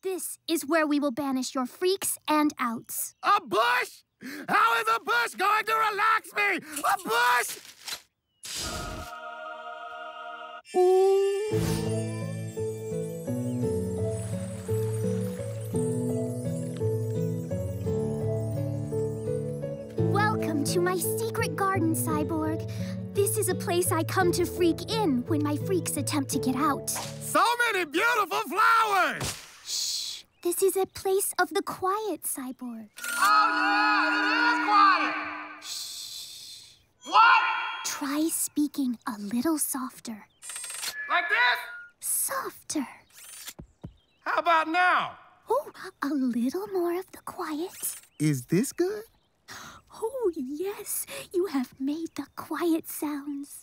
This is where we will banish your freaks and outs. A bush? How is a bush going to relax me? A bush? Ooh. Welcome to my secret garden, Cyborg. This is a place I come to freak in when my freaks attempt to get out. So many beautiful flowers! Shh. This is a place of the quiet, Cyborg. Oh, yeah, it is quiet! Shh. What? Try speaking a little softer. Like this? Softer. How about now? Oh, a little more of the quiet. Is this good? Oh, yes. You have made the quiet sounds.